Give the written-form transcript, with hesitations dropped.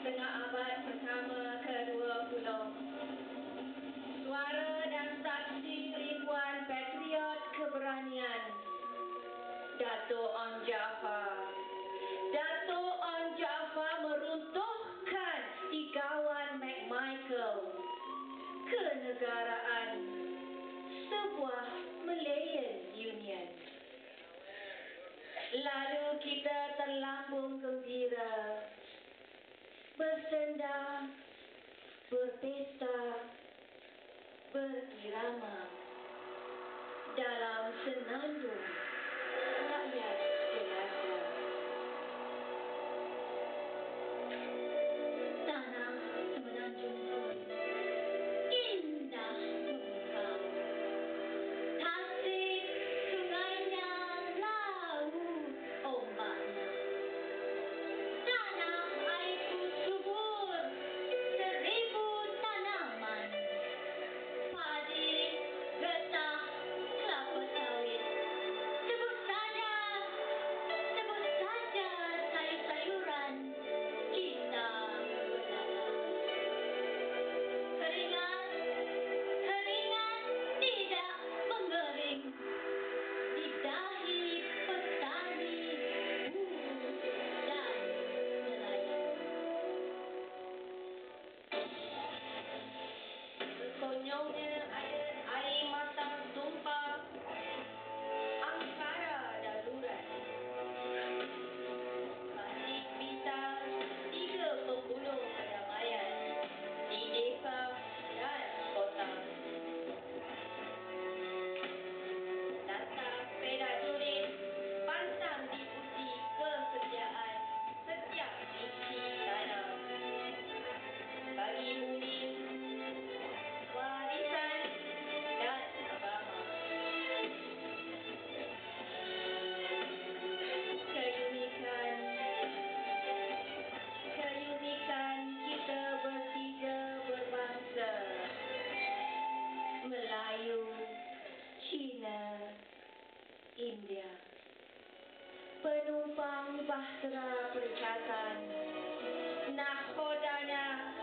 setengah abad pertama ke-20. Suara dan saksi ribuan patriot keberanian. Dato' Onn Jaafar. Dato' Onn Jaafar meruntuhkan Igawan McMichael. Kenegaraan. Sebuah Malayan Union. Lalu kita terlambung gembira, bersenda, berpesta, berirama dalam senandung rakyat jelata. Tanah semenanjung pun indah memukau. Tasik sungainya, laut ombaknya. Tanah airku subur, 1000 tanaman. Padi, getah, kelapa sawit. Sebut saja sayur-sayuran kita bertanam. Keringat tidak mengering di dahi petani buruh dan nelayan. Sekonyongnya air mata tumpah, angkara darurat. Masih bisa 3 pembunuh kedamaian di desa dan kota. Data sepeda turis pantang diuji kesetiaan setiap biji tanah. Bagi bumi, warisan dan agama. Keunikan kita bertiga berbangsa. Melayu, Cina, India. Penumpang bahtera perikatan. Nakhodanya